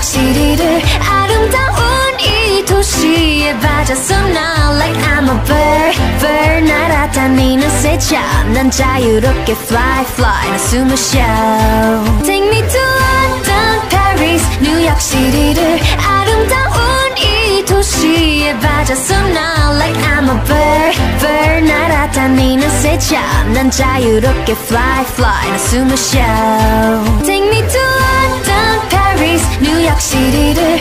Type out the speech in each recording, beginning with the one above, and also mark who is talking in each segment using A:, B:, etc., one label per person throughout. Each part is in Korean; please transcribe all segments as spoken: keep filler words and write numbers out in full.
A: 뉴욕시티를 아름다운 이 도시에 빠졌어 나 like I'm a bird bird 날아다니는 새차 난 자유롭게 fly fly 나 숨을 쉬어 Take me to London, Paris, 뉴욕시티를 아름다운 이 도시에 빠졌어 나 like I'm a bird bird 날아다니는 새차 난 자유롭게 fly fly 나 숨을 쉬어 Take me to London, Paris, 뉴욕시티를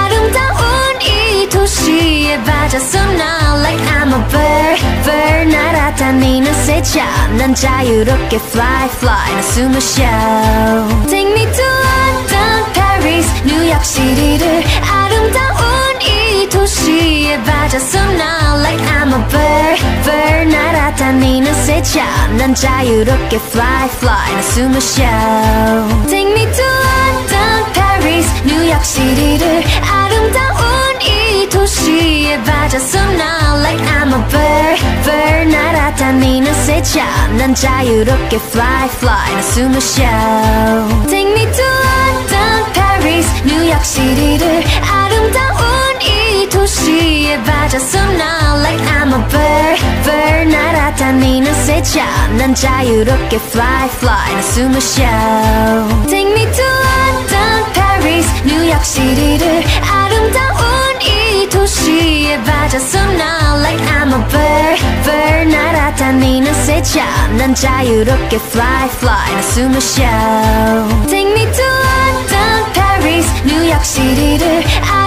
A: 아름다운 이 도시에 빠졌어 나 like I'm a bird bird 날아다니는 새차 난 자유롭게 fly fly 나 숨을 쉬어 Take me to London, Paris, 뉴욕시티를 아름다운 이 도시에 빠졌어 나 like I'm a bird bird 날아다니는 새차 난 자유롭게 fly fly 나 숨을 쉬어 Take me to London, Paris, 뉴욕시티를 아름다운 이 도시에 빠졌어 나 like I'm a bird bird 날아다니는 새차 난 자유롭게 fly fly 나 숨을 쉬어 Take me to London, Paris, 뉴욕시티를 아름다운 이 도시에 빠졌어 나 like I'm a bird bird 날아다니는 새차 난 자유롭게 fly fly 나 숨을 쉬어 Take me to London, Paris, 뉴욕시티를 아름다운 이 도시에 빠졌어 나 like I'm a bird bird 날아다니는 새차 난 자유롭게 fly fly 나 숨을 쉬어 Take me to London, Paris, 뉴욕시티를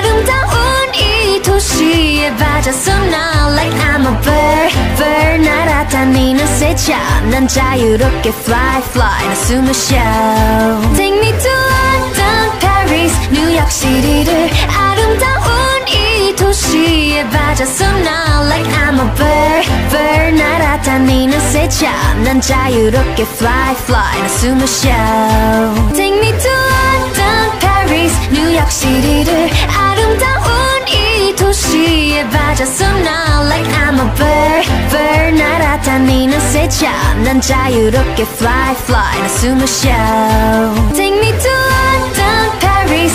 A: 아름다운 이 도시에 빠졌어 나 like I'm a bird bird 날아다니는 새차 난 자유롭게 fly fly 나 숨을 쉬어 Take me to London, Paris, 뉴욕시티를 아름다운 이 도시에 빠졌어 나 like I'm a bird bird 날아다니는 새차 난 자유롭게 fly fly 나 숨을 쉬어 Take me to London, Paris, 뉴욕시티를 아름다운 이 도시에 빠졌어 나 like I'm a bird bird 날아다니는 새차 난 자유롭게 fly fly 나 숨을 쉬어 Take me to London, Paris,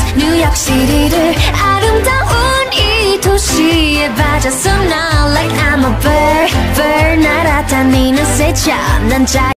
A: 뉴욕시티를 아름다운 이 도시에 빠졌어 나 like I'm a bird bird 날아다니는 새차 난 자